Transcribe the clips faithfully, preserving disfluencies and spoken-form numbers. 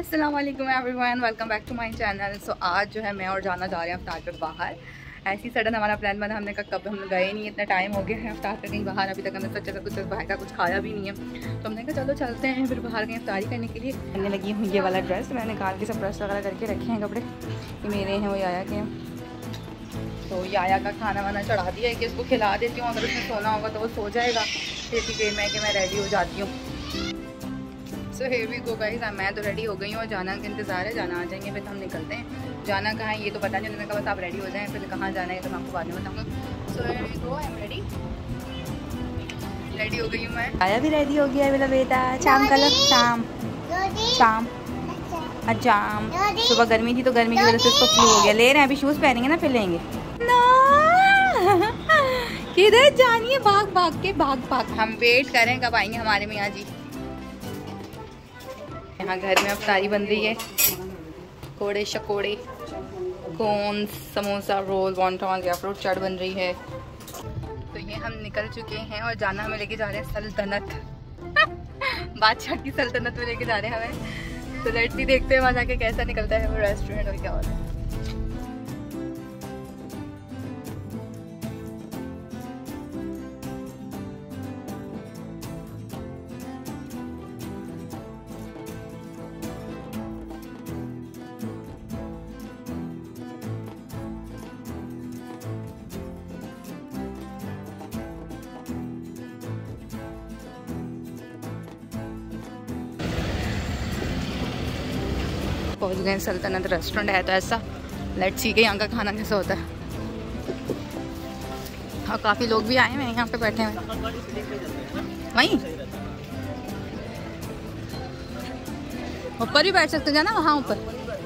अस्सलाम वालेकुम everyone, welcome back to my channel. So आज जो है मैं और जाना जा रहे हैं अफ्तार पे बाहर। ऐसी सडन हमारा प्लान बना, हमने कहा कब हम गए नहीं, इतना टाइम हो गया है अफ्तार पे कहीं बाहर, अभी तक हमने सच्चे से कुछ बाहर का कुछ खाया भी नहीं है। तो हमने कहा चलो चलते हैं फिर बाहर कहीं अफ्तारी करने के लिए। मैंने लगी हूँ ये वाला ड्रेस, मैंने निकाल के सब प्रेस वगैरह करके रखे हैं कपड़े, ये मेरे हैं वो याया के हैं। तो याया का खाना वाना चढ़ा दिया है कि इसको खिला देती हूँ, अगर उसमें सोना होगा तो वो सो जाएगा। इतनी देर में कि मैं रेडी हो जाती हूँ। So here we go guys, मैं तो रेडी हो गई हूँ और जाना का इंतज़ार है, जाना आ जाएंगे फिर हम निकलते हैं। जाना कहाँ है ये तो पता नहीं, उन्होंने कहा बस आप रेडी हो जाएं, फिर कहाँ जाना है तो मैं आपको बाद में बताऊँगा। So here we go, I am ready ready हो गई हूँ मैं। आया भी रेडी हो गया है मेरा बेटा। शाम का लग शाम शाम जाम सुबह गर्मी थी तो गर्मी की वजह से उसको फ्लू हो गया। ले रहे हैं, अभी शूज़ पहनेंगे ना फिर लेंगे। किधर जानिए, भाग भाग के भाग भाग। हम वेट करें कब आएंगे हमारे मियाँ जी। यहाँ घर में अफ्तारी बन रही है, कोड़े शकोड़े, कोन, समोसा, रोल, वॉन्टॉन या फ्रूट चाट बन रही है। तो ये हम निकल चुके हैं और जाना हमें लेके जा रहे हैं सल्तनत बादशाह की सल्तनत में लेके जा रहे हैं हमें। तो लेट्स सी, देखते हैं वहाँ जाके कैसा निकलता है वो रेस्टोरेंट और क्या होता है। पहुंच गए सल्तनत रेस्टोरेंट है तो ऐसा। लेट्स सी के यहाँ का खाना कैसा होता है। और काफ़ी लोग भी आए हैं यहाँ पे बैठे हैं वहीं ऊपर भी बैठ सकते हैं ना, वहाँ ऊपर।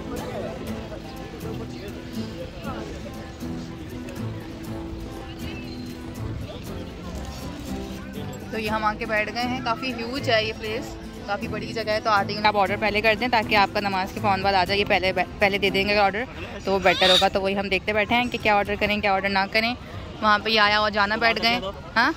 तो ये हम आके बैठ गए हैं। काफ़ी ह्यूज है ये प्लेस, काफ़ी बड़ी जगह है। तो आधे घंटे आप ऑर्डर पहले कर दें ताकि आपका नमाज के फ़ौरन बाद आ जाए। पहले पहले दे देंगे ऑर्डर तो वो बेटर होगा। तो वही हम देखते बैठे हैं कि क्या ऑर्डर करें क्या ऑर्डर ना करें। वहाँ पे आया और जाना बैठ गए। हाँ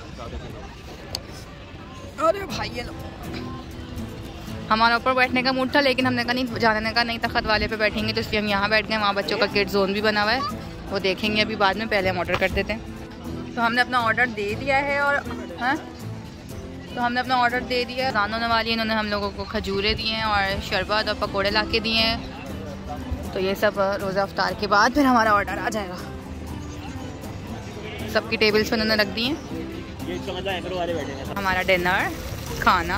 अरे भाई ये लो, हमारा ऊपर बैठने का मूड था लेकिन हमने कहा नहीं, जाने का नहीं था, खत वाले पे बैठेंगे। तो इसलिए हम यहाँ बैठ गए। वहाँ बच्चों का किड जोन भी बना हुआ है, वो देखेंगे अभी बाद में, पहले हम ऑर्डर कर देते हैं। तो हमने अपना ऑर्डर दे दिया है और हाँ तो हमने अपना ऑर्डर दे दिया। रान होने वाली, इन्होंने हम लोगों को खजूरें दी हैं और शरबत और पकोड़े ला के दिए हैं। तो ये सब रोज़ा अफ्तार के बाद फिर हमारा ऑर्डर आ जाएगा। सबकी टेबल्स पे उन्होंने रख दी हैं। हमारा डिनर खाना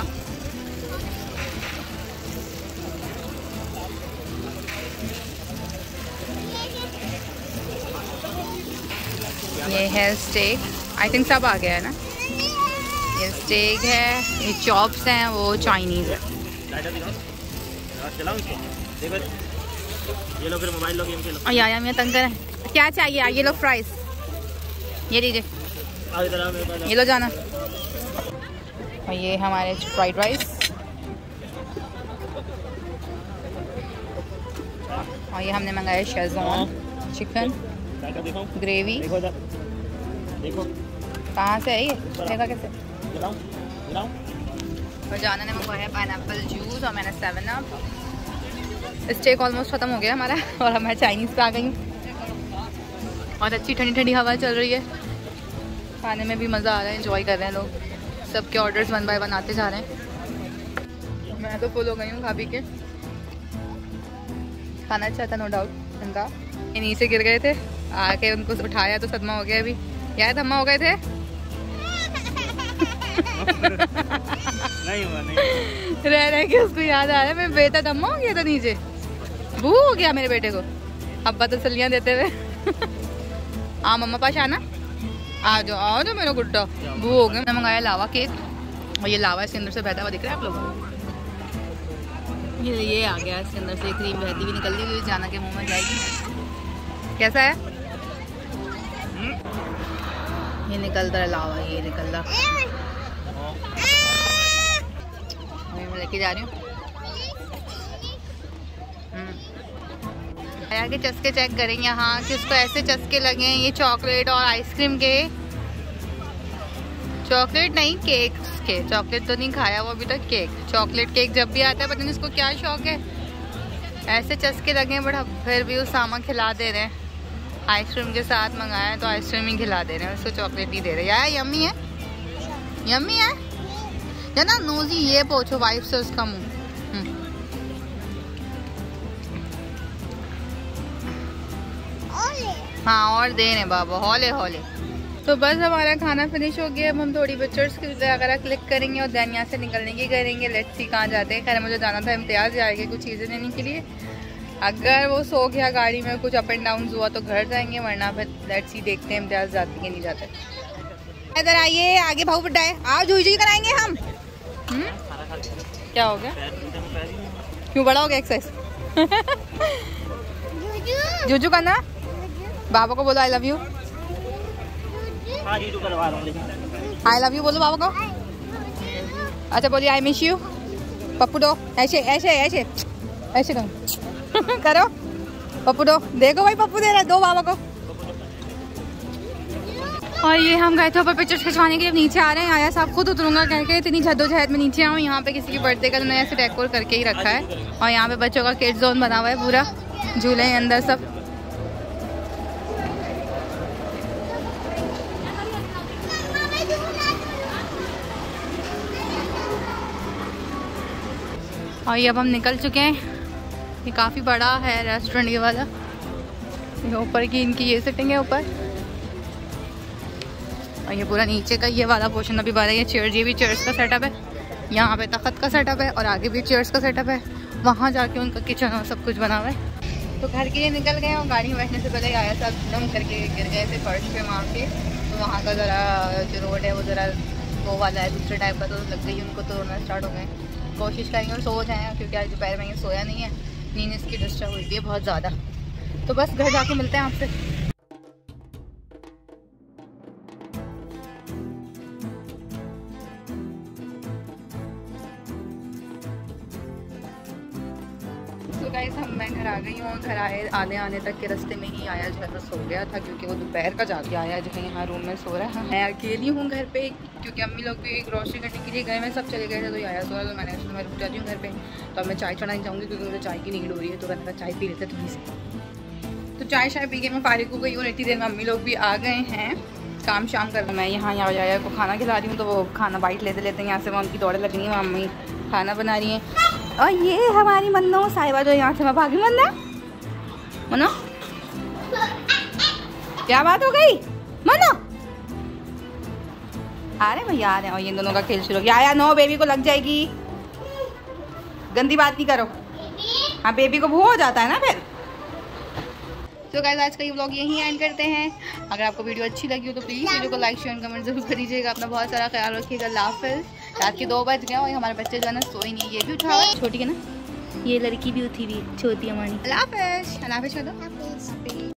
ये है स्टेक, आई थिंक सब आ गया है ना। ये स्टेक है, ये चॉप्स हैं, वो चाइनीज़ है। और याया मैं तंग करें, क्या चाहिए? ये लो फ्राइज, ये लीजिए, ये लो जाना। और ये हमारे फ्राइड राइस और ये हमने मंगाया शेज़वान चिकन ग्रेवी। कहाँ से है ये, देखा कैसे? और जाना ने मंगवाया पाइनएप्पल जूस और मैंने सेवन अप। स्टेक ऑलमोस्ट ख़त्म हो गया हमारा और मैं चाइनीज़ पे आ गई हूँ। और अच्छी ठंडी ठंडी हवा चल रही है, खाने में भी मज़ा आ रहा है, एंजॉय कर रहे हैं लोग। सबके ऑर्डर्स वन बाय वन आते जा रहे हैं। मैं तो फुल हो गई हूँ खा पी के। खाना अच्छा था नो डाउट उनका। ये नीचे गिर गए थे, आके उनको उठाया तो सदमा हो गया। अभी यार धम्मा हो गए थे नहीं हुआ, नहीं। रह रह के उसको याद आ रहा है, मैं बेटा धम्मा हो गया था नीचे, बू हो गया मेरे बेटे को। अब्बा तो सलियां देते हुए हाँ मम्मा पास आना, आ जाओ आ जाओ मेरा गुड्डा, बू हो गया। मैंने मंगाया लावा केक और ये लावा इसके अंदर से बहता हुआ दिख रहा है आप लोगों को। ये ये आ गया, इसके अंदर से क्रीम बहती हुई निकल दी हुई, जाना के मुँह में जाएगी। कैसा है ये? निकलता है लावा, ये निकल रहा। मैं लेके जा रही हूँ। यार के चस्के चेक करें यहाँ कि उसको ऐसे चस्के लगे हैं ये चॉकलेट और आइसक्रीम के। चॉकलेट नहीं, केक के। चॉकलेट तो नहीं खाया वो अभी तक, केक। चॉकलेट केक जब भी आता है पता नहीं इसको क्या शौक है, ऐसे चस्के लगे बट फिर भी उस सामा खिला दे रहे हैं। आइसक्रीम के साथ मंगाया है तो आइसक्रीम ही खिला दे रहे हैं, उसको चॉकलेट ही दे रहे हैं। यार यम्मी है, यम्मी है या ना नोजी, ये पोछो वाइफ से उसका मुंह। हाँ और दे रहे बाबा, हौले हौले। तो बस हमारा खाना फिनिश हो गया। अब हम थोड़ी पिक्चर्स की वगैरह क्लिक करेंगे और देन यहाँ से निकलने की करेंगे। लेट्स सी कहाँ जाते हैं। खैर मुझे जाना था इम्तियाज़ जाएंगे कुछ चीज़ें लेने के लिए। अगर वो सो गया गाड़ी में, कुछ अप एंड डाउन हुआ तो घर जाएंगे, वरना फिर लेट्स सी देखते हैं इम्तियाज़ जाते कि नहीं जाते। इधर आइए, आगे भाऊ बढ़ा है, आओ जुई जुई कराएंगे हम। हुँ? क्या हो गया, क्यों बड़ा हो गया एक्सरसाइज? जुजू करना, बाबा को बोलो I love you. I love you बोलो बाबा को। अच्छा बोलिए आई मिस यू। पप्पू दो, ऐसे ऐसे ऐसे ऐसे करो करो पप्पू दो। देखो भाई पप्पू दे रहा है, दो बाबा को। और ये हम गए थे ऊपर पिक्चर्स खिंचवाने के लिए, नीचे आ रहे हैं। आया साहब खुद उतरूंगा कह के इतनी जद्दोजहद में नीचे आऊँ। यहाँ पे किसी की बर्थडे का उन्होंने ऐसे डेकोर करके ही रखा है और यहाँ पे बच्चों का किड्स जोन बना हुआ है, पूरा झूले हैं अंदर सब। और ये अब हम निकल चुके हैं। ये काफ़ी बड़ा है रेस्टोरेंट ये वाला। ये ऊपर की इनकी ये सिटिंग है ऊपर, और ये पूरा नीचे का ये वाला पोर्शन अभी बना है। ये चेयर, ये भी चेयर्स का सेटअप है। यहाँ पे तख्त का सेटअप है और आगे भी चेयर्स का सेटअप है। वहाँ जाके उनका किचन और सब कुछ बना हुआ है। तो घर के लिए निकल गए और गाड़ी में बैठने से पहले आया था एकदम करके गिर गए थे फर्श पे वहाँ के। तो वहाँ का ज़रा जो रोड है वो ज़रा वो वाला है दूसरे टाइप का, तो लग गई उनको, तो रोना स्टार्ट हो गए। कोशिश करेंगे और सो जाएँ क्योंकि आज दोपहर में ये सोया नहीं है, नींद इसकी डिस्टर्ब हुई थी बहुत ज़्यादा। तो बस घर जाके मिलते हैं आपसे। तो गाइस हम मैं घर आ गई हूँ। घर आए आने आने तक के रास्ते में ही आया जो है तो सो गया था, क्योंकि वो दोपहर का जाके आया जो है यहाँ रूम में सो रहा है। मैं अकेली हूँ घर पे, क्योंकि अम्मी लोग भी ग्रोसरी करने के लिए गए, मैं सब चले गए थे। तो आया सो रहा, तो मैंने मैं रुक जाती हूँ घर पे। तो अब मैं चाय चढ़ानी चाहूँगी क्योंकि मुझे चाय की नीड हो रही है, तो मैंने चाय पी लेते थोड़ी सी। तो चाय शाय पी के मैं फारिग हो गई हूँ। इतनी देर में अम्मी लोग भी आ गए हैं काम शाम कर। मैं यहाँ यहाँ आया को खाना खिला रही हूँ, तो वो खाना बाइट लेते लेते हैं यहाँ से। वहाँ उनकी दौड़े लगनी है, अम्मी खाना बना रही हैं। और ये हमारी मन्नो साहिबा जो यहाँ से मैं भागी। मन्ना मनो क्या बात हो गई मनो? आ रहे भैया आ रहे हैं। और ये दोनों का खेल शुरू हो गया। आया नो, बेबी को लग जाएगी, गंदी बात नहीं करो। हाँ बेबी को भू हो जाता है ना फिर। तो गाइस आज का ये व्लॉग यहीं एंड करते हैं। अगर आपको वीडियो अच्छी लगी हो तो प्लीज़ वीडियो को लाइक शेयर कमेंट जरूर करिएगा। अपना बहुत सारा ख्याल रखिएगा। अल्लाह हाफ़िज़। रात के दो बज गए और हमारे बच्चे जो है ना सोए नहीं। ये भी उठा हुआ है, छोटी है ना, ये लड़की भी उठी हुई छोटी हमारी। अल्लाह हाफ़िज़। अल्लाह हाफ़िज़ कर दो।